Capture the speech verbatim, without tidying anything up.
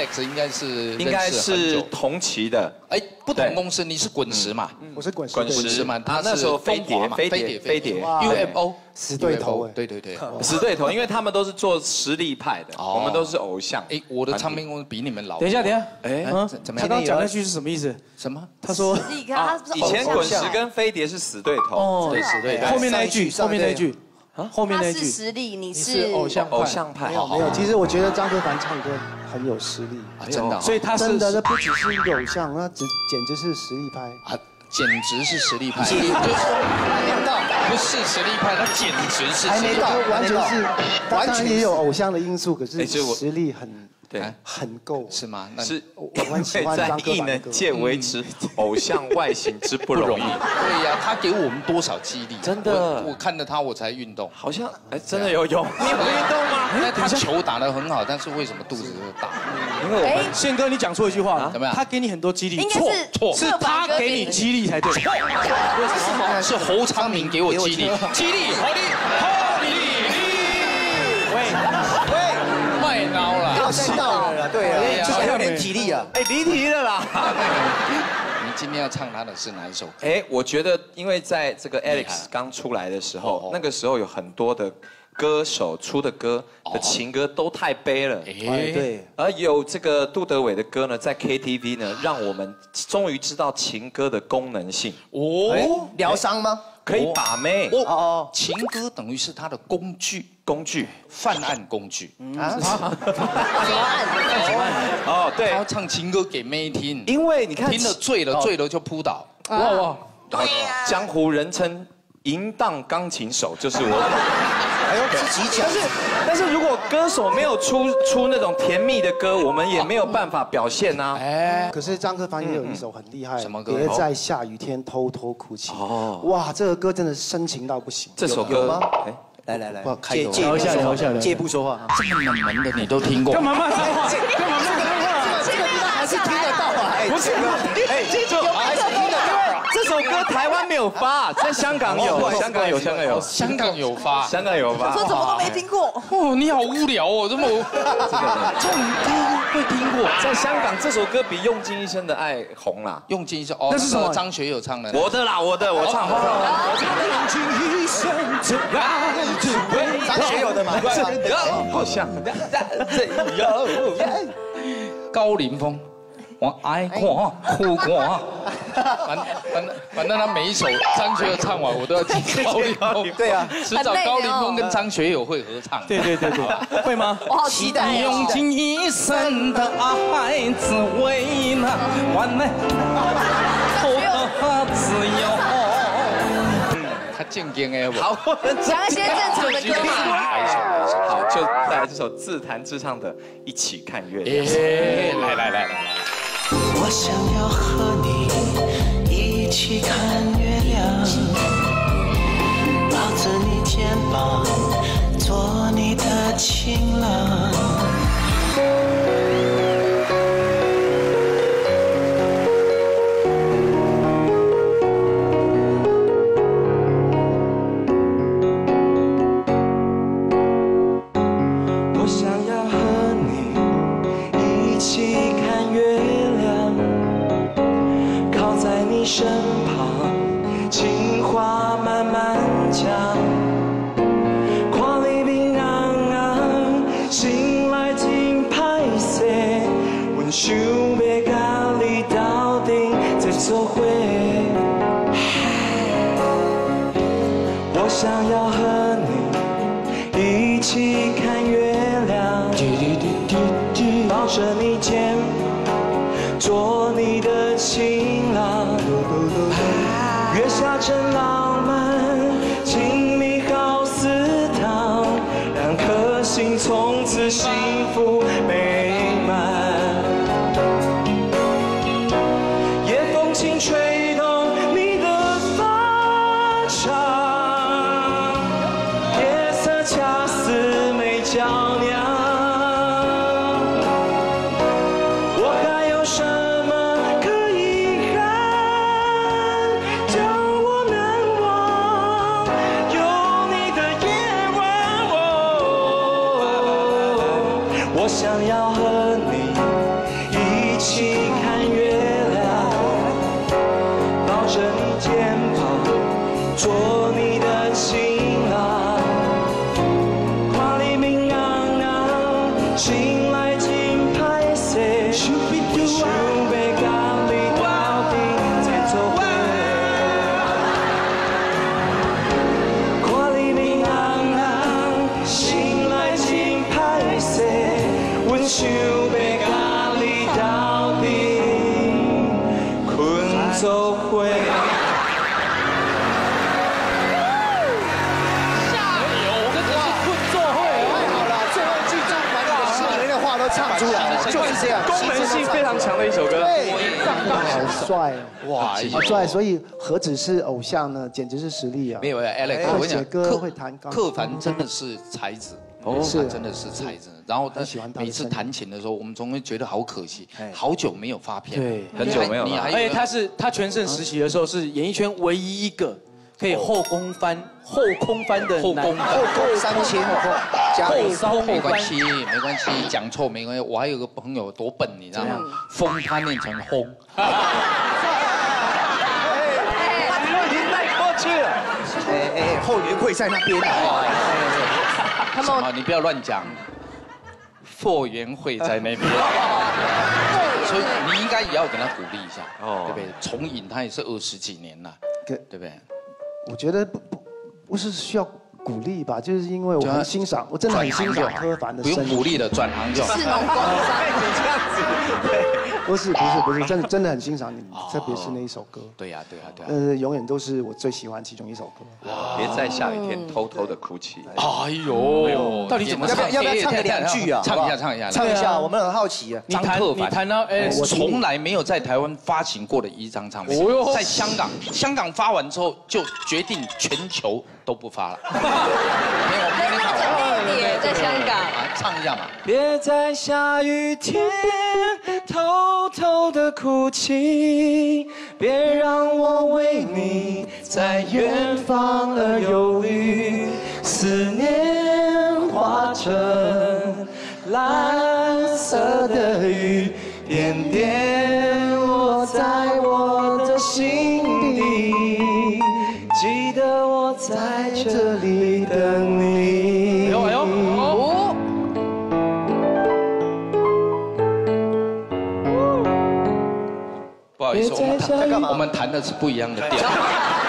Alex 应该是应该是同期的， 哎，不同公司，你是滚石嘛？ 我是滚石， 滚石嘛，他那时候飞碟嘛，飞碟飞碟 U F O 死对头， 对对对， 死对头，因为他们都是做实力派的，我们都是偶像。 哎，我的唱片公司比你们老。 等一下，等一下， 哎，怎么样？ 他刚刚讲那句是什么意思？ 什么？ 他说以前滚石跟飞碟是死对头， 哦， 对死对头。 后面那一句，后面那一句。后面那句他是实力，你是偶像偶像派。 没有没有，其实我觉得张克凡唱歌很有实力， 真的。 所以他是真的，这不只是一个偶像，那只简直是实力派啊，简直是实力派。还没到，不是实力派，他简直是还没到，完全是，完全也有偶像的因素，可是实力很。 对， 很够是吗？ 是我很喜欢在艺能界维持偶像外形之不容易。 对呀，他给我们多少激励？ 真的， 我看着他我才运动。 好像哎，真的有用。你有运动吗？ 那他球打得很好，但是为什么肚子就大？ 因为我们宪哥，你讲错一句话， 怎么样？ 他给你很多激励， 错错， 是他给你激励才对。为什么？是侯昌明给我激励，激励，好的，好励励。喂喂，卖孬了。 吓到了，对啊，就是有点体力啊。 哎，离题了啦。 你今天要唱他的是哪一首？ 哎，我觉得，因为在这个 Alex 刚出来的时候，那个时候有很多的歌手出的歌的情歌都太悲了。 哎，对。 而有这个杜德伟的歌呢，在 K T V 呢，让我们终于知道情歌的功能性。 哦，疗伤吗？ 可以把妹。 哦，情歌等于是他的工具。 工具， 犯案工具啊！犯案哦，对， 他要唱情歌给妹听， 因为你看听了醉了，醉了就扑倒。 哇哇！ 对呀， 江湖人称淫荡钢琴手，就是我。 还有自己讲， 但是但是如果歌手没有出出那种甜蜜的歌，我们也没有办法表现呐。 哎，可是张克凡也有一首很厉害， 什么歌？ 别在下雨天偷偷哭泣。哦，哇，这个歌真的深情到不行。 这首歌吗？来来来，借借聊一下聊一下， 借不说话， 这么冷门的你都听过？ 干嘛骂脏话？干嘛骂脏话？ 这个地方还是听得到啊！ 不是，哎，记住，还是听得到。这首歌台湾没有发，在香港有，香港有，香港有， 香港有发， 香港有发。 说怎么都没听过。 哦，你好无聊哦，这么这种歌会听过？ 在香港这首歌比《用尽一生的爱》红啦， 《用尽一生》哦， 那是什么？ 张学友唱的。 我的啦，我的，我唱。 用尽一生的爱，只为张学友的嘛， 好像。 高凌风。我爱看苦看，反反正反正他每一首张学友唱完，我都要听高凌风。 对啊， 迟早高凌风跟张学友会合唱。 对对对对，会吗？ 我好期待。 用尽一生的爱，只为那完美和自由。他正经哎， 好， 讲一些正常的歌嘛。 好，就带来这首自弹自唱的《一起看月亮》。 来来来来来。 我想要和你一起看月亮，抱着你肩膀，做你的情郎。我想要和你一起看月亮，靠在你身旁，情话慢慢讲，看你面红红，心内真歹势，阮想要甲你斗阵再做伙。我想要和你一起看月亮，抱着你肩膀，做你的情郎。月下真浪漫，亲密好似糖，两颗心从此幸福美满。夜风轻吹动你的发长，夜色恰似美娇娘。我还有什么可以喊，叫我难忘？有你的夜晚，哦，我想要和你起看月亮，抱着你肩膀，做你的新郎。看你面硬硬，心来真歹势，想要甲你斗阵再做伙。看你面硬硬，心来真歹势，阮想要甲你斗阵困做伙。 唱出来了，就是这样， 功能性非常强的一首歌。 对，好帅哦， 哇， 好帅！所以何止是偶像呢，简直是实力啊！ 没有 Alex，我跟你讲， 会写歌会弹钢琴克凡真的是才子。哦， 是真的是才子。然后他每次弹琴的时候，我们总会觉得好可惜，好久没有发片， 对，很久没有了。 而且他是他全盛时期的时候，是演艺圈唯一一个可以后空翻、后空翻的后空后空三千， 加后没关系，没关系，讲错没关系。我还有个朋友多笨，你知道吗？风他念成轰。 已经带过去了。 哎哎，后援会在那边啊。 他们啊，你不要乱讲。后援会在那边。所以你应该也要给他鼓励一下，对不对？重影他也是二十几年了，对不对？ 我觉得不不不是需要鼓励吧，就是因为我很欣赏，我真的很欣赏柯凡的声音。 不用鼓励的，转行就好。 是农工商。 这样子， 不是不是不是，真的真的很欣赏你，特别是那一首歌。 对呀对呀对呀。 呃，永远都是我最喜欢其中一首歌。 别在下雨天偷偷的哭泣。 哎呦， 到底怎么唱？ 要不要唱个两句啊？ 唱一下唱一下。 唱一下，我们很好奇啊。 张克凡， 你弹到哎， 我从来没有在台湾发行过的一张唱片，在香港，香港发完之后就决定全球都不发了。没有，我们今天唱对对，在香港。 啊，唱一下嘛。 别在下雨天偷偷的哭泣，别让我为你在远方而忧虑，思念化成蓝色的雨，点点落在我的心底，记得我在这里等你。 哎呦哎呦，哦。不好意思，我们弹我们弹的是不一样的调。